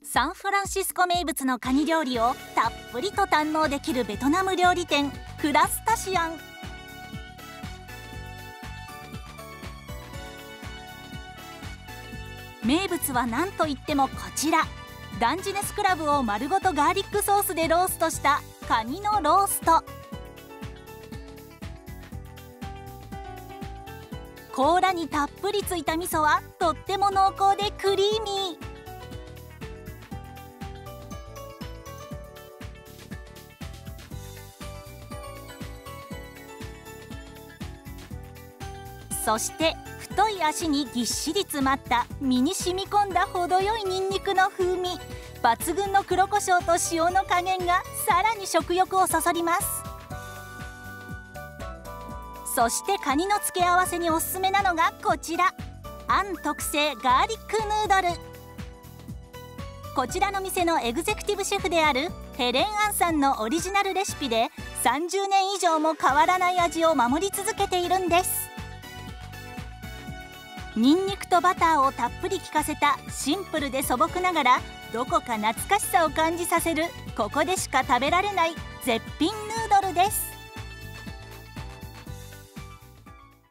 サンフランシスコ名物のカニ料理をたっぷりと堪能できるベトナム料理店クラスタシアン。名物は何といってもこちら、ダンジネスクラブを丸ごとガーリックソースでローストしたカニのロースト。甲羅にたっぷりついた味噌はとっても濃厚でクリーミー。そして太い足にぎっしり詰まった身に染み込んだ程よいニンニクの風味、抜群の黒胡椒と塩の加減がさらに食欲をそそります。そしてカニの付け合わせにおすすめなのがこちら、アン特製ガーリックヌードル。こちらの店のエグゼクティブシェフであるヘレン・アンさんのオリジナルレシピで30年以上も変わらない味を守り続けているんです。ニンニクとバターをたっぷり効かせたシンプルで素朴ながらどこか懐かしさを感じさせる、ここでしか食べられない絶品ヌードルです。